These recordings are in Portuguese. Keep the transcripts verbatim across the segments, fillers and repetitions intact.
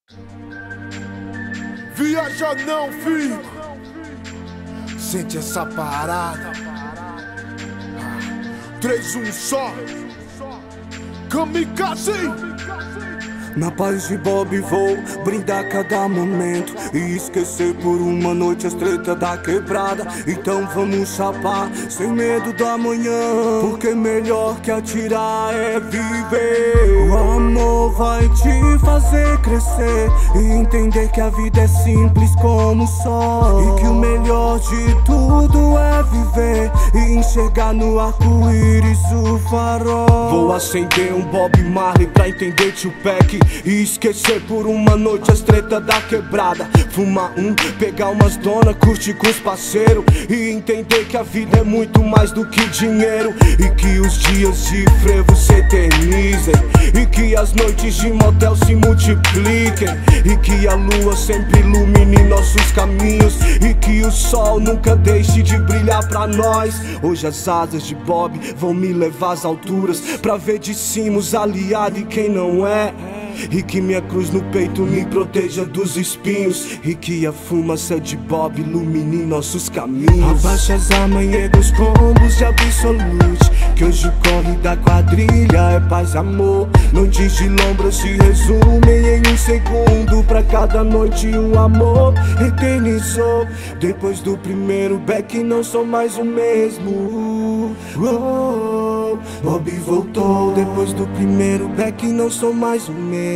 Viaja não, filho. Sente essa parada. Três, um só. Kamikaze. Na paz de Bob vou brindar cada momento e esquecer por uma noite as tretas da quebrada. Então vamos chapar sem medo da manhã, porque melhor que atirar é viver. O amor vai te fazer crescer e entender que a vida é simples como o sol, e que o melhor de tudo é viver e enxergar no arco-íris o farol. Vou acender um Bob Marley pra entender Tupac e esquecer por uma noite as tretas da quebrada. Fumar um, pegar umas dona, curtir com os parceiros e entender que a vida é muito mais do que dinheiro, e que os dias de frevo se eternizem, e que as noites de motel se multipliquem, e que a lua sempre ilumine nossos caminhos, e que o sol nunca deixe de brilhar pra nós. Hoje as asas de Bob vão me levar às alturas pra ver de cima os aliados e quem não é, e que minha cruz no peito me proteja dos espinhos, e que a fumaça de Bob ilumine nossos caminhos. Abaixa as armas e erga os combos de Absolute, que hoje o corre da quadrilha é paz e amor. Noites de lombra se resumem em um segundo, pra cada noite um amor eternizou. Depois do primeiro beck não sou mais o mesmo. Oh, Bob voltou. Depois do primeiro beck não sou mais o mesmo.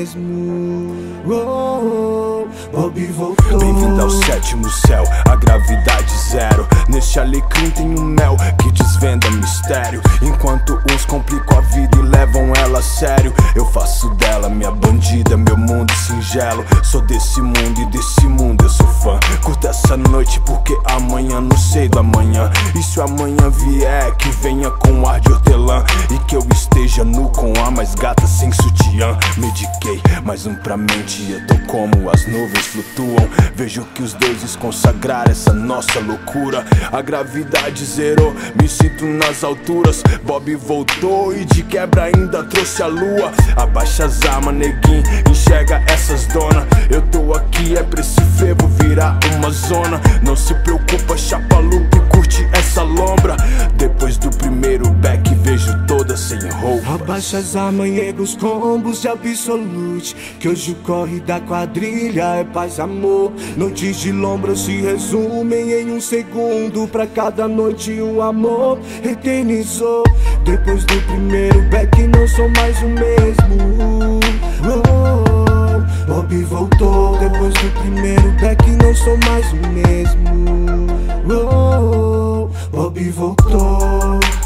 Oh, Bob voltou. Bem-vindo ao sétimo céu, a gravidade zero. Neste alecrim tem um mel que desvenda mistério. Enquanto uns complicam a vida e levam ela a sério, eu faço dela minha bandida, meu mundo singelo. Sou desse mundo e desse mundo eu sou fã. Curta essa noite porque amanhã não sei do amanhã. E se o amanhã vier, que venha com ar de hortelã, e que eu esteja nu com a mais gata sem sutiã. Mediquei mais um pra mente, eu tô como as nuvens flutuam. Vejo que os deuses consagraram essa nossa loucura. A gravidade zerou, me sinto nas alturas. Bob voltou e de quebra ainda trouxe a lua. Abaixa as armas, neguinho, enxerga essas dona. Eu tô aqui é pra esse frevo virar uma zona. Não se preocupa, chapa lupa e curte essa lombra. Depois do primeiro beck vejo toda sem roupa. Abaixa as armas e erga os combos de Absolute, que hoje o corre da quadrilha é paz e amor. Noites de lombra se resumem em um segundo, pra cada noite um amor eternizou. Depois do primeiro beck não sou mais o mesmo. Oh, Bob voltou. Depois do primeiro beck não sou mais o mesmo. Oh, Bob voltou.